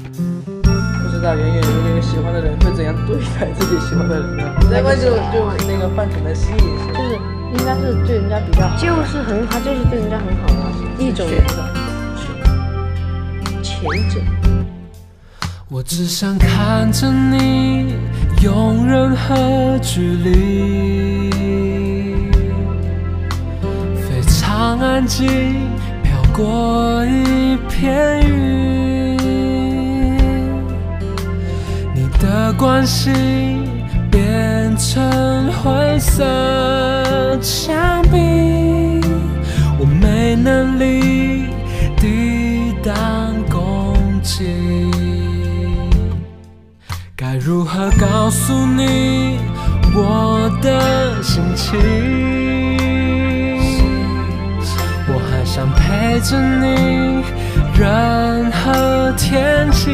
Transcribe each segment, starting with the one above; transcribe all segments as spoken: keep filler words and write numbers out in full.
不知道圆圆如果喜欢的人会怎样对待自己喜欢的人呢？那关就就那个范丞的戏是， 就是应该是对人家比较好，就是很他就是对人家很好的一种人的前者。 我只想看着你用任何距离，非常安静，飘过一片云。你的关心变成灰色墙壁，我没能力抵挡攻击。该如何告诉你我的心情？我还想陪着你任何天气，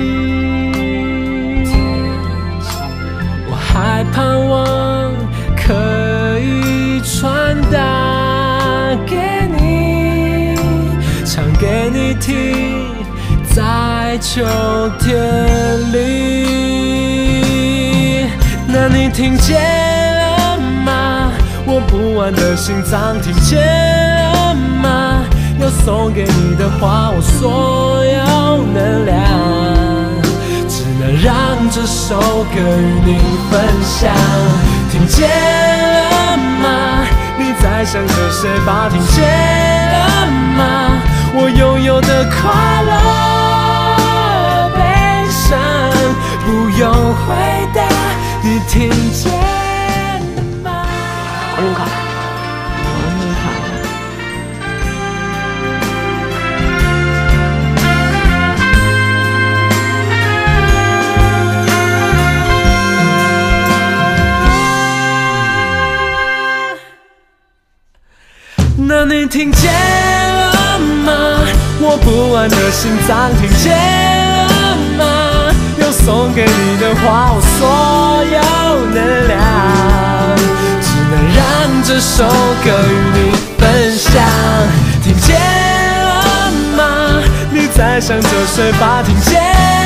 我还盼望可以传达给你，唱给你听，在秋天里。那你听见了吗？我不安的心脏听见了吗？要送给你的话，我所有能量，只能让这首歌与你分享。听见了吗？你在想着谁吧？听见了吗？我拥有的快乐、悲伤，不用回答。你听见吗？ 好用卡，好用卡。 那你听见了吗？我不安的心脏听见了吗？要送给你的话，我所有能量，只能让这首歌与你分享。听见了吗？你在想着谁吧？听见